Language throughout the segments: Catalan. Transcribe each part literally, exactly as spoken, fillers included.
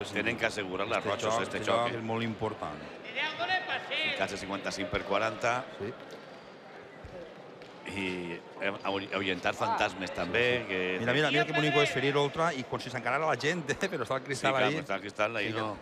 Tenen que assegurar les rotxes, este Aquest xoc. joc és molt important. Ficats a cinquanta-cinc per quaranta. I ahuyentar fantasmes també. Mira, mira, mira que bonico és ferir Oltra i com si s'encarara la gent, però està el cristal ahí. Sí, clar, està el cristal ahí, no.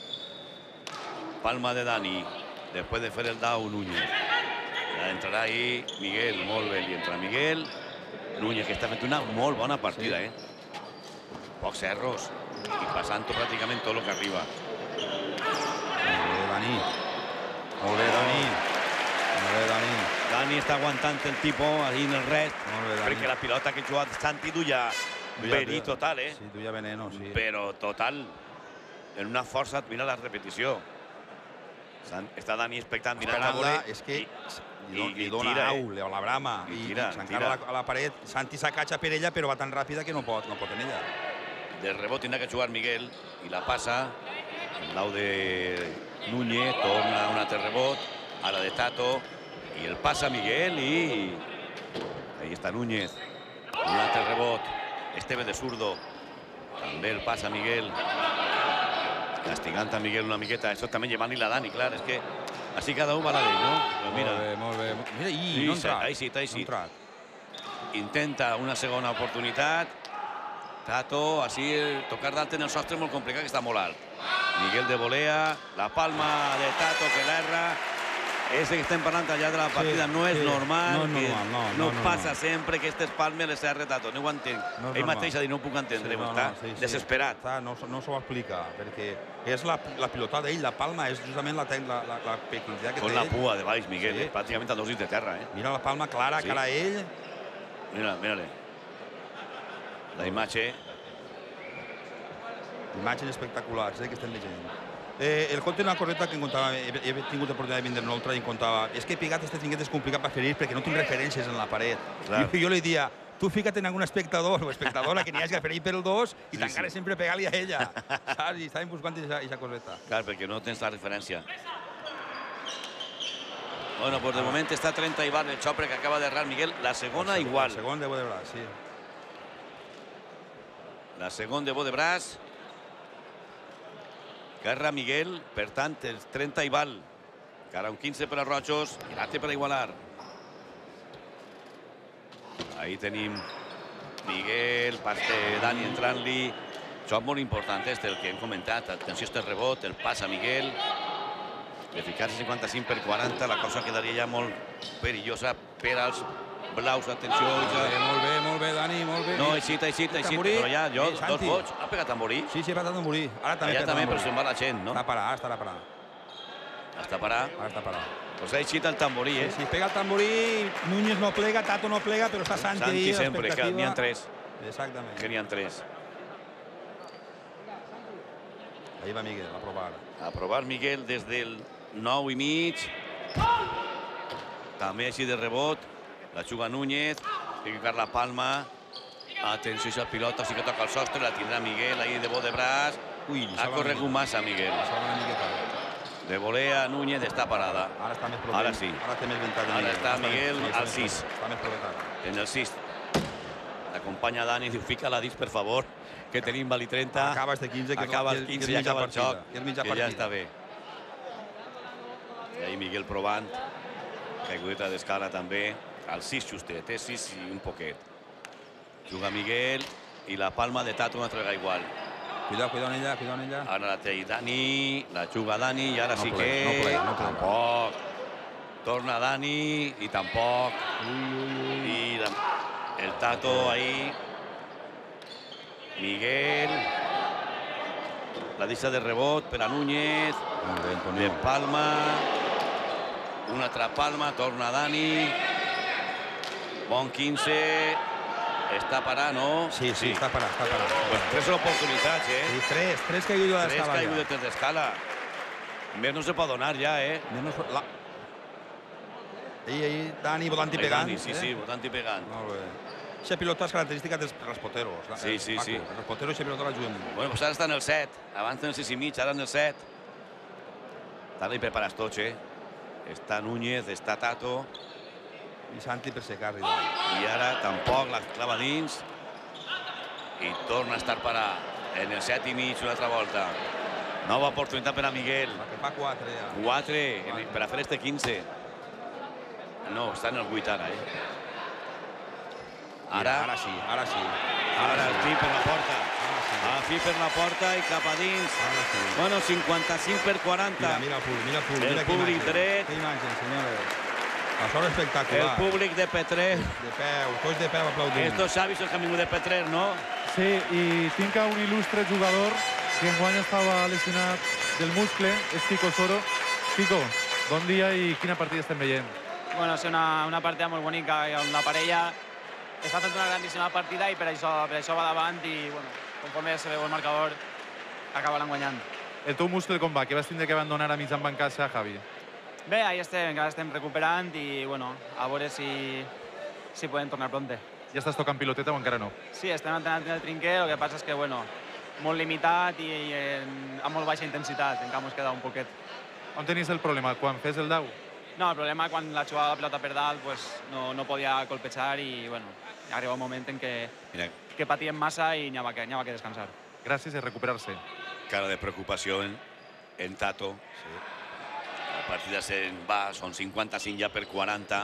Palma de Dani, després de fer el dau, Núñez. Entrarà ahí Miguel, molt bé, i entra Miguel. Núñez, que està fent una molt bona partida, eh? Pocs erros. I passant pràcticament tot el que arriba. Molt bé, Dani. Molt bé, Dani. Molt bé, Dani. Dani està aguantant el tipus ahí en el ret, perquè la pilota que ha jugat Santi duia verí total, eh? Sí, duia veneno, sí. Però total, en una força, mira la repetició. Està Dani expectant, mirant a voler. És que li dona au, a la brama, i s'encara a la paret. Santi s'acatxa per ella, però va tan ràpida que no pot en ella. De rebot tindrà que jugar Miguel, i la passa. El dau de Núñez, torna un altre rebot, ara de Tato, i el passa Miguel, i ahí està Núñez. Un altre rebot, Esteve de zurdo, també el passa Miguel. Castigant a Miguel una miqueta, això també llevant-li la Dani, clar, és que així cada un va la d'ell, no? Molt bé, molt bé. Mira, i no ha entrat. Ahí sí, ahí sí. Intenta una segona oportunitat. Tato, així, tocar d'alt en el sostre és molt complicat, que està molt alt. Miguel de volea, la palma de Tato que l'erra. Ese que estem parlant allà de la partida no és normal, no passa sempre que aquestes palmes les erra Tato, no ho entenc. Ell mateix ha dit, no ho puc entendre, està desesperat. No s'ho explica, perquè és la pilota d'ell, la palma és justament la peculiaritat que té. Con la pua de baix, Miguel, pràcticament a dos dits de terra. Mira la palma clara, cara a ell. Mira, mira-le. La imatge. Imatges espectaculars que estem veient. El conte una coseta que he tingut l'oportunitat de vindre en Oltra i em contava és que Pigat este cinquet és complicat per ferir perquè no tinc referències en la paret. Jo li dia, tu fica't en algun espectador o espectadora que n'hi hagi que ferir per el dos i t'encara sempre pegar-li a ella. I estàvem buscant aquesta coseta. Clar, perquè no tens la referència. Bueno, pues de moment està trenta i val el xopre que acaba d'errar Miguel. La segona igual. La segona de bo de braç, sí. La segona de bo de braç. Guerra Miguel, per tant, els trenta i val. Encara un quinze per als rojos i l'altre per a igualar. Ahí tenim Miguel, Paste, Dani entrant-li. Xoc molt important, este, el que hem comentat. Atenció, este rebot, el pas a Miguel. De ficar-se cinquanta-cinc per quaranta, la cosa quedaria ja molt perillosa per als blaus. Atenció. Molt bé, molt bé, Dani, molt bé. No, eixit, eixit, eixit. Però ja, jo, dos vots. Ha pegat tamborí? Sí, sí, ha pegat tamborí. Allà també, però se'n va la gent, no? Està parat, estarà parat. Està parat? Ara està parat. Pues ha eixit el tamborí, eh? Sí, pega el tamborí, Núñez no plega, Tato no plega, però està Santi ahí. Santi sempre, que n'hi ha tres. Exactament. Que n'hi ha tres. Ahí va Miguel, a provar. A provar Miguel des del nou i mig. També així de rebot. La juga Núñez. Té que ficar la palma. Atenció, aquesta pilota sí que toca el sostre. La tindrà Miguel ahí de bo de braç. Ha corregut massa, Miguel. De volea, Núñez està parada. Ara està més proper. Ara sí. Ara té més ventall. Ara està Miguel al sis. Està més proper. En el sis. L'acompanya Dani, diu, fica-la dins, per favor, que tenim vali trenta. Acaba este quinze, que acaba el quinze i acaba el xoc, que ja està bé. Ahí Miguel provant. Caigudeta d'escala també. Al sis justet, eh? sis i un poquet. Juga Miguel i la palma de Tato una altra vegada igual. Cuidado, cuidado en ella, cuidado en ella. Ara la té Dani, la juga Dani i ara sí que... No plega, no plega. Tampoc. Torna Dani i tampoc. I el Tato ahí. Miguel. La deixa de rebot per a Núñez. De palma. Una altra palma, torna Dani. Bon quinze. Està parat, no? Sí, sí, està parat, està parat. Pues tres oportunitats, eh? Sí, tres, tres caigudes d'escala. Tres caigudes d'escala. Més no se pot donar ja, eh? Ahí, ahí, Dani votant i pegant. Sí, sí, votant i pegant. Molt bé. Aquesta pilota és característica dels raspoteros. Sí, sí, sí. Els raspoteros aquesta pilota la juguen molt. Bueno, pues ara està en el set. Abans en el sis i mig, ara en el set. Ara hi prepares tots, eh? Està Núñez, està Tato. I Santi per secar-li. I ara tampoc la clava dins. I torna a estar parat. en el set i mig una altra volta. Nova oportunitat per a Miguel. Que fa quatre, ja. quatre per a fer este quinze. No, està en el vuit ara, eh? Ara, ara sí, ara sí. Ara el fi per la porta. El fi per la porta i cap a dins. Bueno, cinquanta-cinc per quaranta. Mira, mira el públic, mira el públic. El públic dret. Que imatge, senyores. La sort espectacular. El públic de Petrer. De peu, tots de peu aplaudint. Estos Xavis els que han vingut de Petrer, no? Sí, i tinc un il·lustre jugador que enguany estava lesionat del muscle, és Kiko Soro. Kiko, bon dia i quina partida estem veient? Bueno, és una, una partida molt bonica on la parella està fent una grandíssima partida i per això, per això va davant i, bueno, conforme se veu el marcador, acabaran guanyant. El teu muscle com va? Que vas tindre que abandonar a mitjan bancassa, Javi? Bé, ahí estem, encara estem recuperant i, bueno, a veure si, si podem tornar pronte. Ja estàs tocant piloteta o encara no? Sí, estem entrenant en el trinquer, el que passa és que, bueno, molt limitat i en, amb molt baixa intensitat, encara ens queda un poquet. On tenies el problema? Quan fes el dau? No, el problema quan la jugava la pilota per dalt pues, no, no podia colpejar i, bueno, arriba un moment en què, Mira, que patíem massa i n'hi havia que, n'hi havia que descansar. Gràcies i recuperar-se. cara de preocupació en, en Tato. La partida se'n va, són cinquanta-cinc ja per quaranta.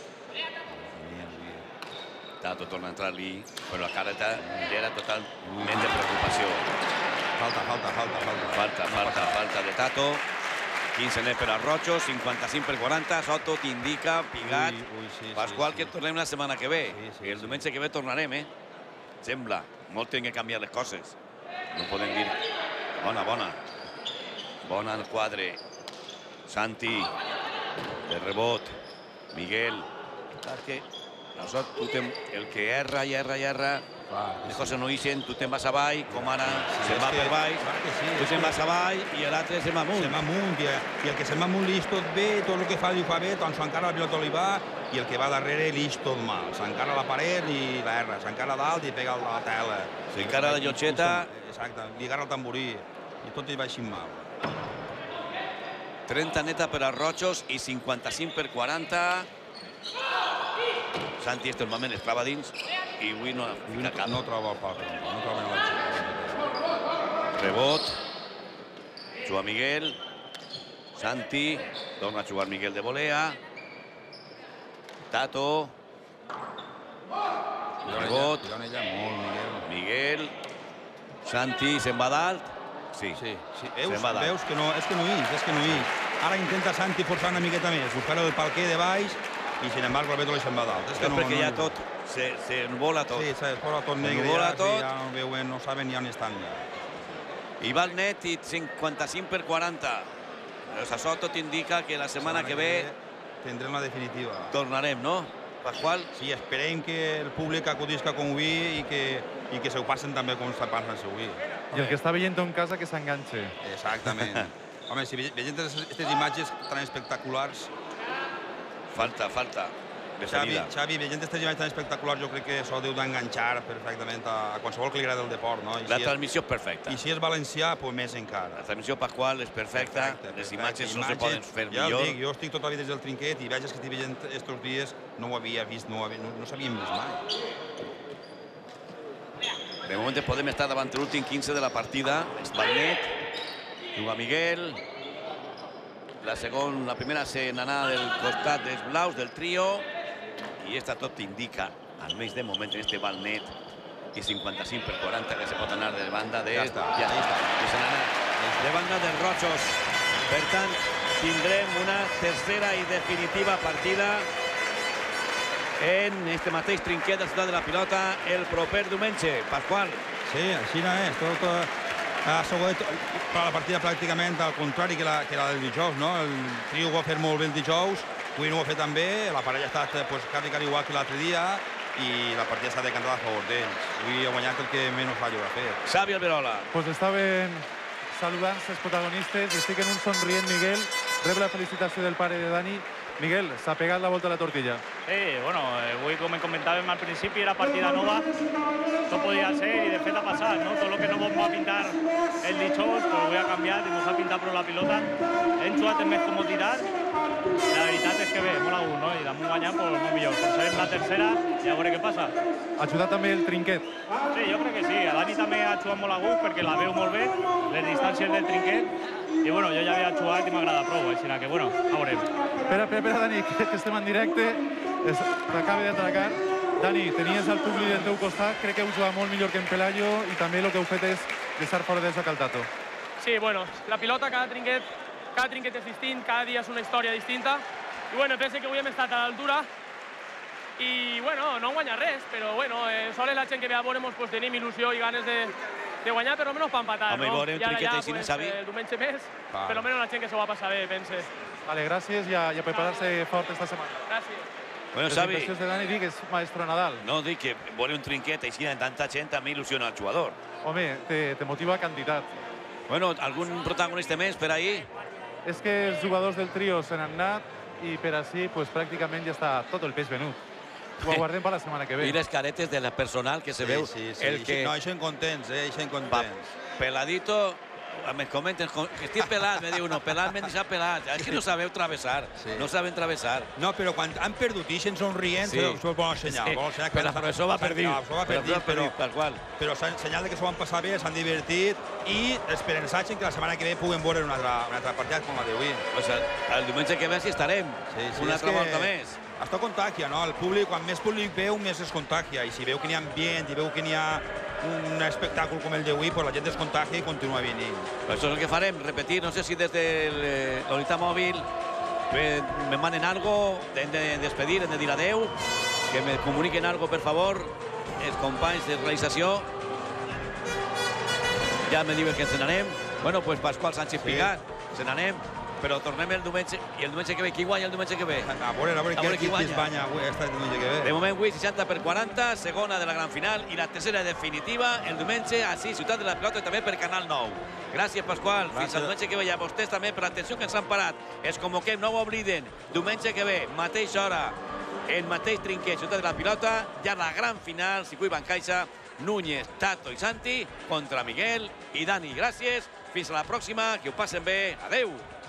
Tato torna a entrar-li, però la cara era totalment de preocupació. Falta, falta, falta, falta. Falta, falta, falta de Tato. quinze net per a Rocho, cinquanta-cinc per quaranta. Soto t'indica, Pigat. Ui, ui, sí, Pasqual, sí, que sí. tornem la setmana que ve. Sí, sí, I el sí. diumenge que ve tornarem, eh? Sembla. Molt tenen que canviar les coses. No podem dir... Bona, bona. Bona el quadre. Santi. De rebot. Miguel. Saps que això, tu te'n- el que erra i erra i erra, les coses no ixen, tu te'n vas avall, com ara se'n va per baix, tu se'n vas avall i l'altre se'n va amunt. Se'n va amunt, i, i el que se'n va amunt li ix tot bé, tot el que fa li ho fa bé, doncs s'encara la pilota li va, i el que va darrere li ix tot mal. S'encara la paret i l'erra, s'encara dalt i pega a la tela. S'encara la llotxeta. Exacte, li agarra el tamborí, i tot li va així mal. trenta neta per a Rochos i cinquanta-cinc per quaranta. Santi este normalment es clava dins i avui no fica cap. No troba el pal, no troba la xicota. Rebot. Juga Miguel. Santi. Torna a jugar Miguel de volea. Tato. Rebot. Tirant ella molt, Miguel. Miguel. Santi se'n va dalt. Sí. Sí, sí. Se'n Veus, va dalt. veus que no, és que no ix, és que no ix. Ara intenta Santi forçar una miqueta més, buscar el palquer de baix, i sin embargo el Beto li se'n va dalt. És És que no, perquè no, ja tot se, se envola tot. Sí, es posa tot negre, envola ja, tot. ja no veuen, no saben ni on estan. Ja. I va el net i cinquanta-cinc per quaranta. Això tot indica que la setmana que ve tindrem la definitiva. tornarem, no? Pasqual? Sí, esperem que el públic acudisca com avui i que, i que se ho passen també com està passant avui. I el que està veient en casa que s'enganxe. Exactament. Home, si veient aquestes imatges tan espectaculars, Falta, falta. De Xavi, salida. Xavi, veient aquestes imatges tan espectaculars, jo crec que això deu d'enganxar perfectament a, a qualsevol que li agrada el deport, no? I La si transmissió és perfecta. és, I si és valencià, pues més encara. La transmissió Pasqual és perfecta. Perfecte, Les perfecte. imatges no se poden fer ja millor. Ja dic, jo estic tota la vida des del trinquet i veig que estic veient estos dies, no ho havia vist, no, ho havia, no, no s'havien vist mai. De moment podem estar davant l'últim quinze de la partida. Esbalnet, juga Miguel. La segona, la primera se n'anà del costat dels blaus, del trio. I esta tot indica, almenys de moment, en este Balnet, i cinquanta-cinc per quaranta, que se pot anar de banda de... Ja està, ja ja està. està. Que se n'anà de banda dels Rochos. Per tant, tindrem una tercera i definitiva partida en este mateix trinquet de la ciutat de la pilota el proper diumenge. Pasqual. Sí, així no és. Tot, uh, següent, però la partida pràcticament al contrari que la, que la del dijous, no? El trio ho va fer molt bé el dijous, avui no ho ha fet tan bé, la parella ha estat pues, quasi igual que l'altre dia i la partida s'ha decantat a favor d'ells. Avui ha guanyat el que menys fa a fer. Xavi Alberola. Pues estaven saludant els protagonistes i estic en un somrient Miguel. Rep la felicitació del pare de Dani Miguel, s'ha pegat la volta a la tortilla. Sí, bueno, avui, com hem comentat al principi, era partida nova, tot podia ser i de fet ha passat, no? Tot el que no vam pintar el dijous, pues avui ha canviat i ens ha pintat prou la pilota. Hem jugat més com tirar, la veritat és que bé, molt a gust, no? I damunt guanyant, pues molt millor. Serem la tercera i a veure què passa. Ha ajudat també el trinquet. Sí, jo crec que sí. A Dani també ha jugat molt a gust perquè la veu molt bé, les distàncies del trinquet. I bueno, jo ja havia jugat i m'agrada prou, així que bueno, a veurem. Espera, espera, espera, Dani, que, que estem en directe. T'acaba d'atracar. Dani, tenies el públic del teu costat, crec que heu jugat molt millor que en Pelayo i també el que heu fet és deixar fora de joc al Tato. Sí, bueno, la pilota, cada trinquet, cada trinquet és distint, cada dia és una història distinta. I bueno, penso que avui hem estat a l'altura i bueno, no hem guanyat res, però bueno, eh, sols la gent que ve a veure pues, tenim il·lusió i ganes de, de guanyar, per almenys per empatar, Home, no? I ara ja, així, pues, Xavi. el diumenge més, Vale. per almenys la gent que s'ho va passar bé, pense. Vale, gràcies i a, i a preparar-se fort esta setmana. Gràcies. Bueno, Les Xavi, impressions de Dani digues, maestro Nadal. no dic que veure un trinquet així amb tanta gent també il·lusiona al jugador. Home, te, te motiva quantitat. Bueno, algun protagonista més per ahir? És que els jugadors del trio se n'han anat i per així pues, pràcticament ja està tot el peix venut. Ho aguardem per la setmana que ve. I les caretes del personal que se Sí, veu. sí, sí. El que... No, eixen contents, eh? Eixen Va, contents. peladito, me comenten que estic pelat, me diu uno, pelat, m'han deixat pelat. És que no sabeu travessar, Sí. no saben travessar. No, però quan han perdut i eixen somrient, Sí. això és bon senyal. Sí, Bon senyal que però el professor va per dir. El professor va per dir, però, tal qual. però senyal de que s'ho van passar bé, s'han divertit i esperançats que la setmana que ve puguen veure una altra, una altra partida com la d'avui. O sigui, el diumenge que ve sí estarem. Sí, sí, Una és altra que volta més. Esto contagia, no? El públic, quan més públic veu, més es contagia. I si veu que n'hi ha ambient, i veu que n'hi ha un espectacle com el d'avui, pues la gent es contagia i continua venint. Això és el que farem, repetir, no sé si des de l'unitat mòbil me, me manen algo, hem de despedir, hem de dir adeu, que me comuniquen algo, per favor, els companys de realització. Ja me diuen que ens n'anem. Bueno, pues Pasqual Sánchez Pigat, se n'anem, però tornem el diumenge, i el diumenge que ve, qui guanya el diumenge que ve? A veure, a veure, A veure qui qui, qui es guanya. banya avui, esta diumenge que ve. De moment, avui seixanta per quaranta, segona de la gran final i la tercera definitiva el diumenge així, Ciutat de la Pilota i també per Canal nou. Gràcies, Pasqual. Fins Gràcies. al diumenge que ve. I a vostès també per l'atenció que ens han parat. Es convoquem, no ho obliden. Diumenge que ve, mateixa hora, el mateix trinquet, Ciutat de la Pilota, ja la gran final, Circuit Bancaixa, Núñez, Tato i Santi contra Miguel i Dani. Gràcies. Fins a la pròxima. Que ho passen bé. Adeu.